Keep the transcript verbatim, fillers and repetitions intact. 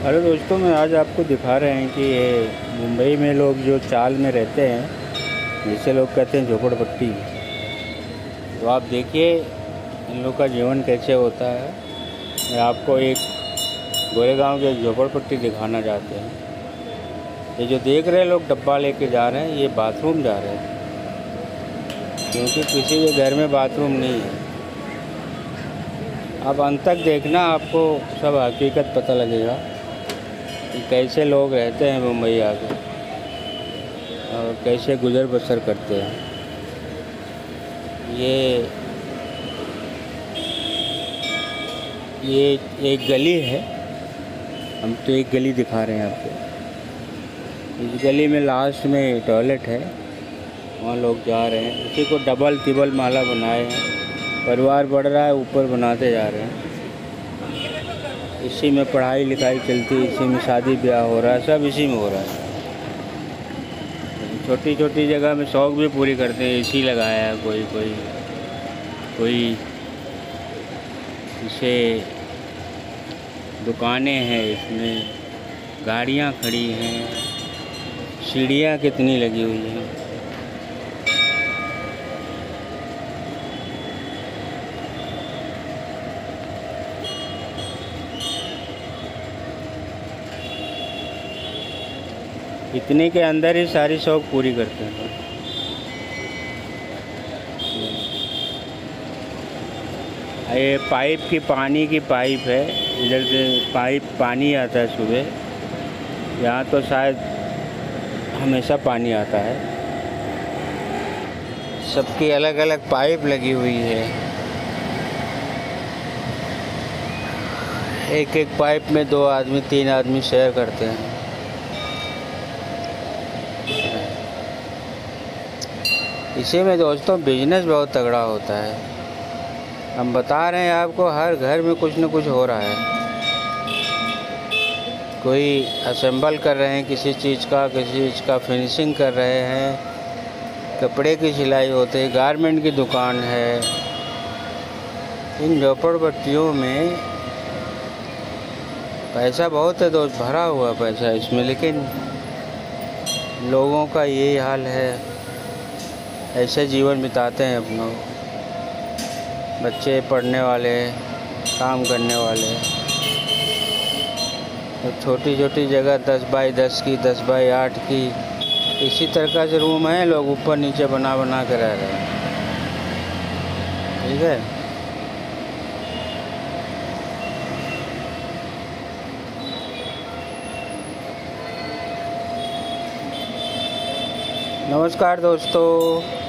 Hello दोस्तों, मैं आज आपको दिखा रहे हैं कि ये मुंबई में लोग जो चाल में रहते हैं, जिसे लोग कहते हैं झोपड़पट्टी। तो आप देखिए इन लोग का जीवन कैसे होता है। मैं आपको एक गोरेगांव के झोपड़पट्टी दिखाना चाहते हैं। ये जो देख रहे हैं लोग डब्बा लेके जा रहे हैं, ये बाथरूम जा रहे हैं, क्योंकि किसी के घर में बाथरूम नहीं है। अब अंत तक देखना, आपको सब हकीकत पता लगेगा कि कैसे लोग रहते हैं मुंबई आके और कैसे गुजर बसर करते हैं। ये ये एक गली है, हम तो एक गली दिखा रहे हैं आपको। इस गली में लास्ट में टॉयलेट है, वहाँ लोग जा रहे हैं। उसी को डबल तिबल माला बनाए हैं। परिवार बढ़ रहा है, ऊपर बनाते जा रहे हैं। इसी में पढ़ाई लिखाई चलती है, इसी में शादी ब्याह हो रहा है, सब इसी में हो रहा है। छोटी छोटी जगह में शौक़ भी पूरी करते हैं। एसी लगाया है कोई कोई कोई इसे दुकानें हैं, इसमें गाड़ियाँ खड़ी हैं, सीढ़ियाँ कितनी लगी हुई हैं। इतने के अंदर ही सारी शौक पूरी करते हैं। ये पाइप की पानी की पाइप है, इधर से पाइप पानी आता है सुबह। यहाँ तो शायद हमेशा पानी आता है। सबकी अलग अलग पाइप लगी हुई है। एक एक पाइप में दो आदमी तीन आदमी शेयर करते हैं। इसी में दोस्तों बिजनेस बहुत तगड़ा होता है। हम बता रहे हैं आपको, हर घर में कुछ न कुछ हो रहा है। कोई असेंबल कर रहे हैं किसी चीज़ का, किसी चीज़ का फिनिशिंग कर रहे हैं, कपड़े की सिलाई होती है, गारमेंट की दुकान है। इन झोपड़पट्टियों में पैसा बहुत है दोस्त, भरा हुआ पैसा इसमें, लेकिन लोगों का यही हाल है। ऐसे जीवन बिताते हैं अपना। बच्चे पढ़ने वाले, काम करने वाले, तो छोटी छोटी जगह दस बाई दस की, दस बाई आठ की, इसी तरह से रूम है। लोग ऊपर नीचे बना बना के रह रहे हैं। ठीक है। नमस्कार दोस्तों।